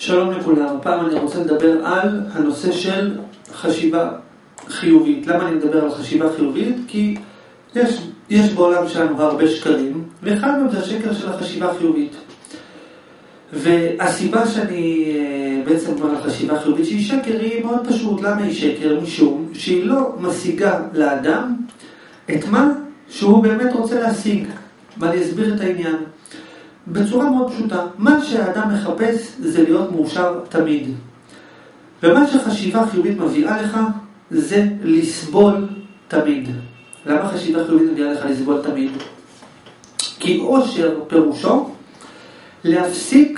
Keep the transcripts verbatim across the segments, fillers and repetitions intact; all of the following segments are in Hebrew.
שלום לכולם, הפעם אני רוצה לדבר על הנושא של חשיבה חיובית. למה אני מדבר על חשיבה חיובית? כי יש, יש בעולם שלנו הרבה שקרים, ואחד מהם זה השקר של החשיבה החיובית. והסיבה שאני בעצם אומר על חשיבה חיובית שהיא שקר היא מאוד פשוט. למה היא שקר? משום שהיא לא משיגה לאדם את מה שהוא באמת רוצה להשיג. ואני אסביר את העניין. בצורה מאוד פשוטה, מה שהאדם מחפש זה להיות מאושר תמיד. ומה שחשיבה חיובית מביאה לך זה לסבול תמיד. למה חשיבה חיובית מביאה לך לסבול תמיד? כי אושר פירושו להפסיק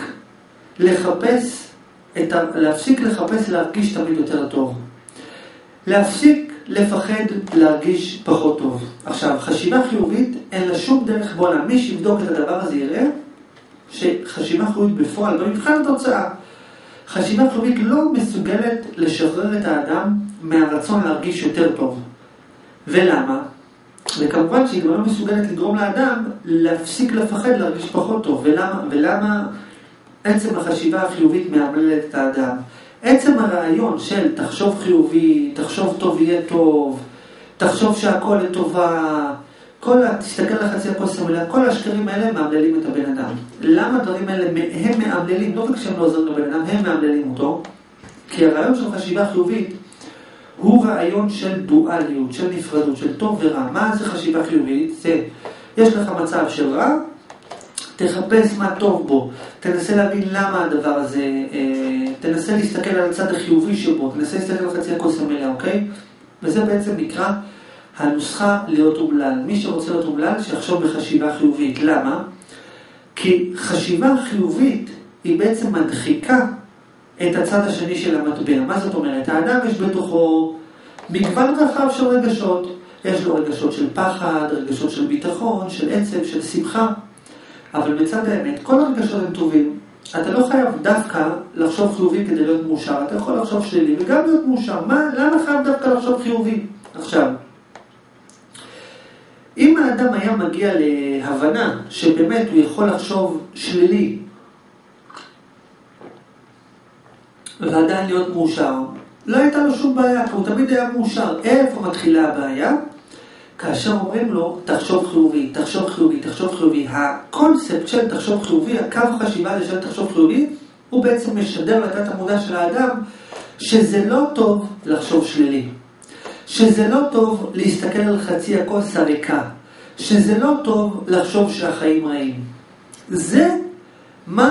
לחפש את ה... להפסיק לחפש להרגיש תמיד יותר טוב. להפסיק לפחד להרגיש פחות טוב. עכשיו, חשיבה חיובית אין לה שום דרך בעולם. מי שיבדוק את הדבר הזה יראה שחשיבה חיובית בפועל, במבחן התוצאה, חשיבה חיובית לא מסוגלת לשחרר את האדם מהרצון להרגיש יותר טוב. ולמה? וכמובן שהיא גם לא מסוגלת לגרום לאדם להפסיק לפחד להרגיש פחות טוב. ולמה? ולמה עצם החשיבה החיובית מאמללת את האדם? עצם הרעיון של תחשוב חיובי, תחשוב טוב יהיה טוב, תחשוב שהכל לטובה, כל, תסתכל לחצי הכוס המלאה, כל השקרים האלה מאמללים את הבן אדם. למה הדברים האלה הם מאמללים? לא רק שהם לא עוזרים לבן אדם, הם מאמללים אותו. כי הרעיון של חשיבה חיובית הוא רעיון של דואליות, של נפרדות, של טוב ורע. מה זה חשיבה חיובית? זה, יש לך מצב של רע, תחפש מה טוב בו, תנסה להבין למה הדבר הזה, אה, תנסה להסתכל על הצד החיובי שבו, תנסה להסתכל על חצי הכוס המלאה, אוקיי? וזה בעצם נקרא הנוסחה להיות אומלל. מי שרוצה להיות אומלל, שיחשוב בחשיבה חיובית. למה? כי חשיבה חיובית היא בעצם מדחיקה את הצד השני של המטבע. מה זאת אומרת? האדם יש בתוכו מגוון רחב של רגשות. יש לו רגשות של פחד, רגשות של ביטחון, של עצב, של שמחה. אבל בצד האמת, כל הרגשות הם טובים. אתה לא חייב דווקא לחשוב חיובי כדי להיות מאושר. אתה יכול לחשוב שלילי וגם להיות מאושר. מה? למה חייב דווקא לחשוב חיובי? עכשיו, אם האדם היה מגיע להבנה שבאמת הוא יכול לחשוב שלילי ועדיין להיות מאושר, לא הייתה לו שום בעיה, כי הוא תמיד היה מאושר. איפה מתחילה הבעיה? כאשר אומרים לו, תחשוב חיובי, תחשוב חיובי, תחשוב חיובי. הקונספט של תחשוב חיובי, הקו החשיבה של תחשוב חיובי, הוא בעצם משדר לתת המודע של האדם שזה לא טוב לחשוב שלילי. שזה לא טוב להסתכל על חצי הכוס הריקה. שזה לא טוב לחשוב שהחיים רעים. זה מה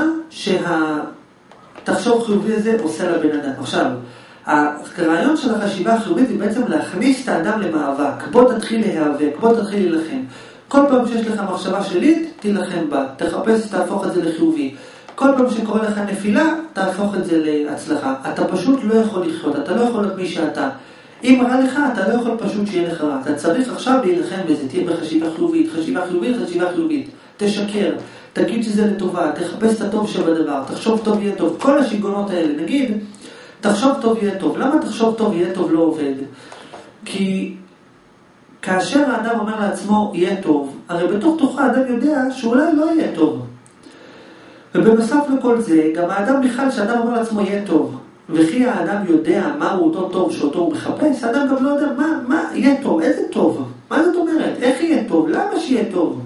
שהתחשוב חיובי הזה עושה לבן אדם. עכשיו, הרעיון של החשיבה החיובית היא בעצם להכניס את האדם למאבק. בוא תתחיל להיאבק, בוא תתחיל להילחם. כל פעם שיש לך מחשבה שלילית, תילחם בה. תחפש, תהפוך את זה לחיובי. כל פעם שקורה לך נפילה, תהפוך את זה להצלחה. אתה פשוט לא יכול לחיות, אתה לא יכול להיות מי שאתה. אם רע לך, אתה לא יכול פשוט שיהיה לך רע. אתה צריך עכשיו להילחם בזה. תהיה בחשיבה חיובית, חשיבה חיובית, חשיבה חיובית. תשקר, תגיד שזה לטובה, תחפש את הטוב שבדבר, תחשוב טוב יהיה טוב. כל השיגונות האלה, נגיד, תחשוב טוב יהיה טוב. למה תחשוב טוב יהיה טוב לא עובד? כי כאשר האדם אומר לעצמו יהיה טוב, הרי בתוך תוכו האדם יודע שאולי לא יהיה טוב. ובנוסף לכל זה, גם האדם בכלל שהאדם אומר לעצמו יהיה טוב, וכי האדם יודע מהו אותו טוב שאותו הוא מחפש, האדם גם לא יודע מה, מה יהיה טוב, איזה טוב, מה זאת אומרת, איך יהיה טוב, למה שיהיה טוב.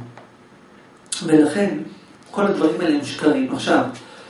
ולכן כל הדברים האלה הם שקרים. עכשיו,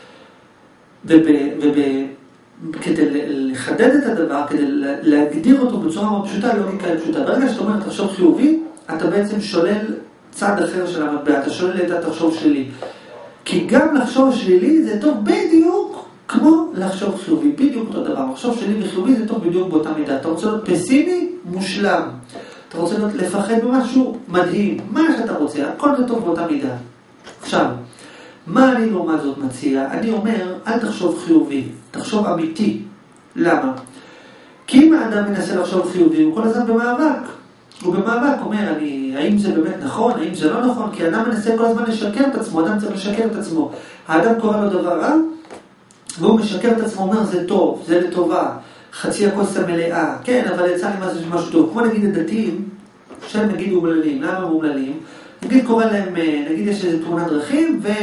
וב, וב, כדי לחדד את הדבר, כדי להגדיר אותו בצורה מאוד פשוטה, לא נקרא פשוטה. ברגע שאתה אומר תחשוב חיובי, אתה בעצם שולל צד אחר של המטבע, אתה שולל את התחשוב שלילי. כי גם לחשוב שלילי זה טוב בדיוק כמו לחשוב חיובי, בדיוק אותו דבר. לחשוב שלילי וחיובי זה טוב בדיוק באותה מידה. אתה רוצה להיות פסימי, מושלם. אתה רוצה להיות לפחד במשהו, מדהים. מה שאתה רוצה, הכל זה טוב באותה מידה. עכשיו, מה אני לעומת זאת מציע? אני אומר, אל תחשוב חיובי, תחשוב אמיתי. למה? כי אם האדם מנסה לחשוב חיובי, הוא כל הזמן במאבק. הוא במאבק אומר, אני, האם זה באמת נכון, האם זה לא נכון? כי האדם מנסה כל הזמן לשקר את עצמו, האדם צריך לשקר את עצמו. האדם קורא לו דבר רע, והוא משקר את עצמו, אומר, זה טוב, זה לטובה, חצי הכוס המלאה. כן, אבל יצא לי משהו טוב. כמו נגיד הדתיים, שהם נגיד אומללים. למה הם אומללים? נגיד קורא להם, נגיד יש איזו תאונת דרכים,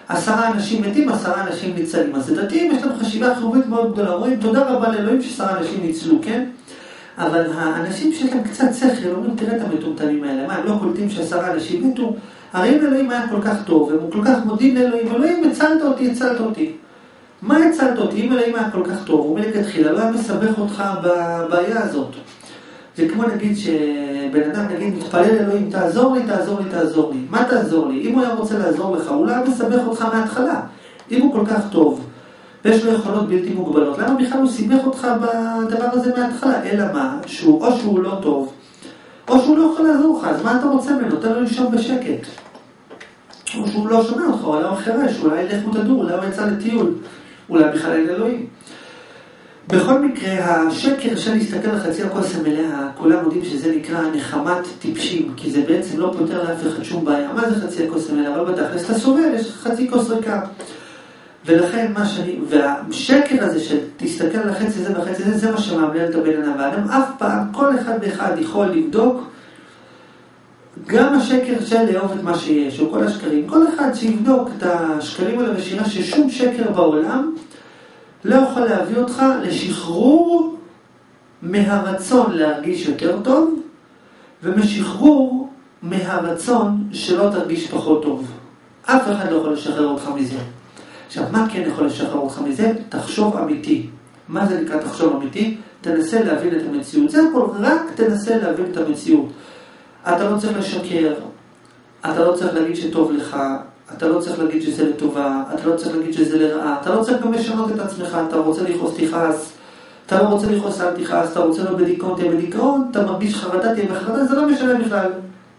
עשרה אנשים מתים, עשרה אנשים ניצלים. אז דתיים יש להם חשיבה חיובית מאוד גדולה. אומרים, תודה רבה לאלוהים שעשרה אנשים ניצלו, כן? אבל האנשים שלהם קצת שכל, אומרים, תראה את המטומטמים האלה. מה, הם לא קולטים שעשרה אנשים מתו? הרי אם אלוהים היה כל כך טוב, הם כל כך מודים לאלוהים, אלוהים, הצלת אותי, הצלת אותי. מה הצלת אותי? אם אלוהים היה כל כך טוב, הוא מלכתחילה, לא היה מסבך אותך בבעיה הזאת. זה כמו נגיד שבן אדם נגיד מתפלל אלוהים, תעזור לי, תעזור לי, תעזור לי. מה תעזור לי? אם הוא היה רוצה לעזור לך, הוא לא היה מסבך אותך מההתחלה. אם הוא כל כך טוב, ויש לו יכולות בלתי מוגבלות, למה בכלל הוא סיבך אותך בדבר הזה מההתחלה? אלא מה? שהוא, או שהוא לא טוב, או שהוא לא יכול לעזור לך, אז מה אתה רוצה ממנו? תן לו לישון בשקט. או שהוא לא שומע אותך, אולי הוא חרש, אולי ילך מותדור, אולי הוא יצא לטיול, אולי בכלל אין אלוהים. בכל מקרה, השקר של להסתכל על חצי הכוס המלאה, כולם יודעים שזה נקרא נחמת טיפשים, כי זה בעצם לא פותר לאף אחד שום בעיה. מה זה חצי הכוס המלאה? אבל בתכלס אתה סובל, יש חצי כוס ריקה. ולכן מה שאני, והשקר הזה של תסתכל על החצי הזה והחצי הזה, זה מה שמאמלל את הבן אדם. ואדם אף פעם, כל אחד ואחד יכול לבדוק, גם השקר של לאהוב את מה שיש, או כל השקרים, כל אחד שיבדוק את השקרים האלה ושירה ששום שקר בעולם, לא יכול להביא אותך לשחרור מהרצון להרגיש יותר טוב, ומשחרור מהרצון שלא תרגיש פחות טוב. אף אחד לא יכול לשחרר אותך מזה. עכשיו, מה כן יכול לשחרר אותך מזה? תחשוב אמיתי. מה זה נקרא תחשוב אמיתי? תנסה להבין את המציאות. זה הכל, רק תנסה להבין את המציאות. אתה לא צריך לשקר, אתה לא צריך להגיד שטוב לך, אתה לא צריך להגיד שזה לטובה, אתה לא צריך להגיד שזה לרעה, אתה לא צריך גם לשנות את עצמך, אתה רוצה לכעוס תכעס, אתה לא רוצה לכעוס אל תכעס, אתה רוצה לא בדיכאון, תהיה בדיכאון, אתה מרגיש חרדה, תהיה בחרדה, זה לא משנה בכלל.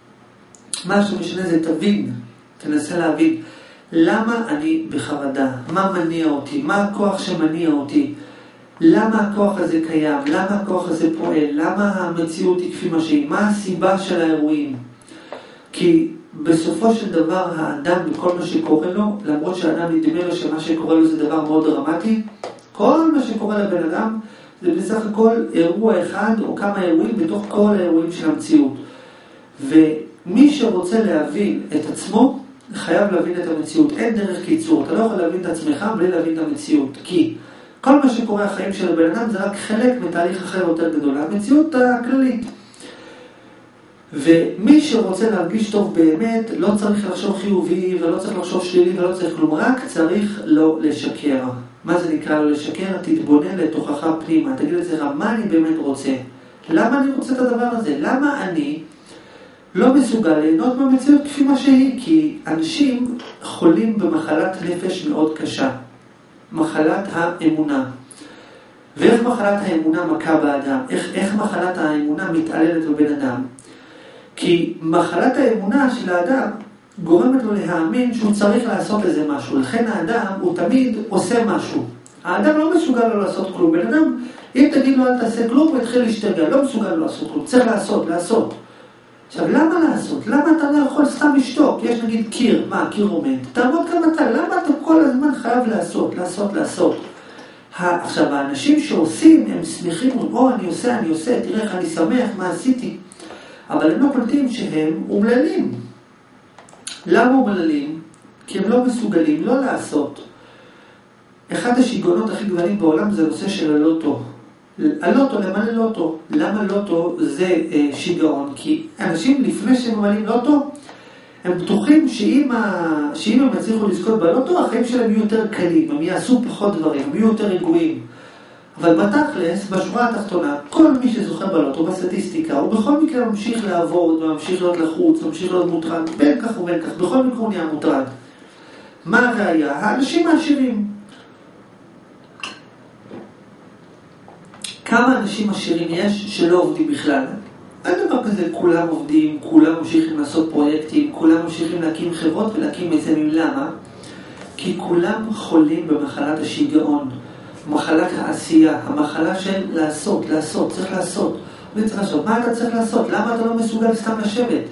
מה שמשנה זה תבין, תנסה להבין, למה אני בחרדה, מה מניע אותי, מה הכוח שמניע אותי, למה הכוח הזה קיים, למה הכוח הזה פועל, למה המציאות היא כפי מה שהיא, מה הסיבה של האירועים. כי בסופו של דבר האדם בכל מה שקורה לו, למרות שהאדם נדמה לו שמה שקורה לו זה דבר מאוד דרמטי, כל מה שקורה לבן אדם זה בסך הכל אירוע אחד או כמה אירועים בתוך כל האירועים של המציאות. ומי שרוצה להבין את עצמו, חייב להבין את המציאות. אין דרך קיצור, אתה לא יכול להבין את עצמך בלי להבין את המציאות. כי כל מה שקורה החיים של הבן אדם זה רק חלק מתהליך אחר יותר גדול, המציאות הכללית. ומי שרוצה להרגיש טוב באמת, לא צריך לחשוב חיובי ולא צריך לחשוב שלילי ולא צריך כלום, רק צריך לא לשקר. מה זה נקרא לא לשקר? תתבונן לתוכך פנימה, תגיד את זה, מה אני באמת רוצה? למה אני רוצה את הדבר הזה? למה אני לא מסוגל ליהנות מהמציאות כפי מה שהיא? כי אנשים חולים במחלת נפש מאוד קשה, מחלת האמונה. ואיך מחלת האמונה מכה באדם? איך, איך מחלת האמונה מתעללת בבן אדם? כי מחלת האמונה של האדם גורמת לו להאמין שהוא צריך לעשות איזה משהו. לכן האדם הוא תמיד עושה משהו. האדם לא מסוגל לו לעשות כלום. בן אדם, אם תגיד לו אל תעשה כלום, הוא יתחיל להשתגע. לא מסוגל לו לעשות כלום. צריך לעשות, לעשות. עכשיו, למה לעשות? למה אתה לא יכול סתם לשתוק? יש נגיד קיר. מה, קיר עומד? תעמוד גם אתה. למה אתה כל הזמן חייב לעשות, לעשות, לעשות? עכשיו, האנשים שעושים, הם שמחים, או אני עושה, אני עושה, תראה איך אני שמח, מה עשיתי? אבל הם לא קולטים שהם אומללים. למה אומללים? כי הם לא מסוגלים לא לעשות. אחד השיגעונות הכי גדולים בעולם זה הנושא של הלוטו. הלוטו, למלא לוטו. למה לוטו זה אה, שיגעון? כי אנשים לפני שהם ממלאים לוטו, הם בטוחים שאם, ה... שאם הם יצליחו לזכות בלוטו, החיים שלהם יהיו יותר קלים, הם יעשו פחות דברים, הם יהיו יותר רגועים. אבל בתכלס, בשורה התחתונה, כל מי שזוכה בלוטו בסטטיסטיקה, הוא בכל מקרה ממשיך לעבוד, ממשיך להיות לחוץ, ממשיך להיות מוטרד, בין כך ובין כך, בכל מקרה הוא נהיה מוטרד. מה הראיה? האנשים העשירים. כמה אנשים עשירים יש שלא עובדים בכלל? אין דבר כזה, כולם עובדים, כולם ממשיכים לעשות פרויקטים, כולם ממשיכים להקים חברות ולהקים מיזמים. למה? כי כולם חולים במחלת השיגעון. מחלת העשייה, המחלה של לעשות, לעשות, צריך לעשות. וצריך לעשות. מה אתה צריך לעשות? למה אתה לא מסוגל סתם לשבת?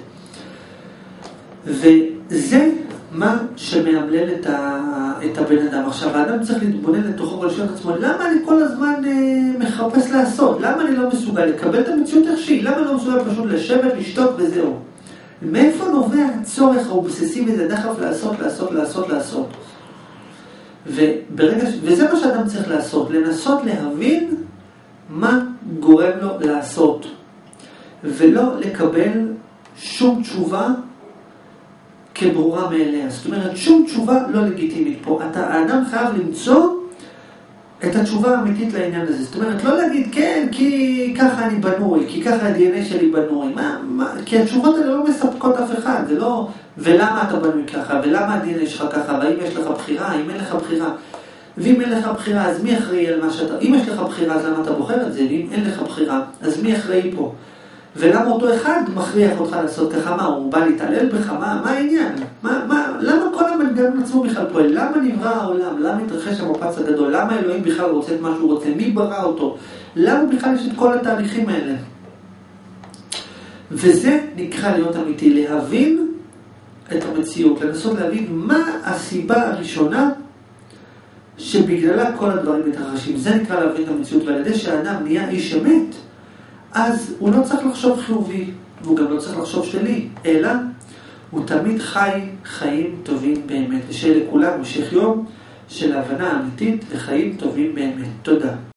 וזה מה שמאמלל את, ה... את הבן אדם. עכשיו, האדם צריך להתבונן לתוכו ולשאול את עצמו, למה אני כל הזמן אה, מחפש לעשות? למה אני לא מסוגל לקבל את המציאות איך שהיא? למה אני לא מסוגל פשוט לשבת, לשתוק וזהו? מאיפה נובע הצורך האובססיבי הזה דחף לעשות, לעשות, לעשות, לעשות? וברגע, וזה מה שאדם צריך לעשות, לנסות להבין מה גורם לו לעשות, ולא לקבל שום תשובה כברורה מאליה. זאת אומרת, שום תשובה לא לגיטימית פה. אתה, האדם חייב למצוא את התשובה האמיתית לעניין הזה. זאת אומרת, לא להגיד, כן, כי ככה אני בנוי, כי ככה ה-די אן איי שלי בנוי. מה, מה, כי התשובות האלה לא מספקות אף אחד. זה לא, ולמה אתה בנוי ככה, ולמה ה-די אן איי שלך ככה, והאם יש לך בחירה, אם אין לך בחירה. ואם אין לך בחירה, אז מי אחראי על מה שאתה... אם יש לך בחירה, אז למה אתה בוחר את זה? ואם אין לך בחירה, אז מי אחראי פה? ולמה אותו אחד מכריח אותך לעשות ככה? מה, הוא בא להתעלל בך? מה, מה העניין? מה, מה, למה כל המנגנון עצמו בכלל פועל? למה נברא העולם? למה מתרחש המפץ הגדול? למה אלוהים בכלל רוצה את מה שהוא רוצה? מי ברא אותו? למה בכלל יש את כל התהליכים האלה? וזה נקרא להיות אמיתי, להבין את המציאות, לנסות להבין מה הסיבה הראשונה שבגללה כל הדברים מתרחשים. זה נקרא להבין את המציאות, ועל ידי שהאדם נהיה איש אמת, אז הוא לא צריך לחשוב חיובי, והוא גם לא צריך לחשוב שלי, אלא הוא תמיד חי חיים טובים באמת. ושיהיה לכולם המשך יום של הבנה אמיתית וחיים טובים באמת. תודה.